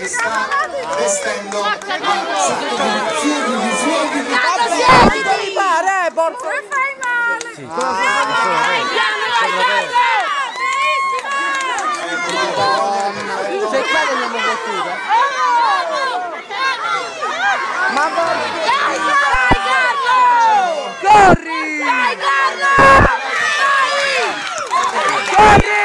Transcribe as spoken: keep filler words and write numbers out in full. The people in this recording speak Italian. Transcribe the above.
che sta vestendo un sacco di fiori di fuochi di Devi fare, eh, porco! Non fai male! Sì. Se qua non mi battuta. Ma porco! Dai, Carlo! Corri! Dai, Carlo! Dai! Corri!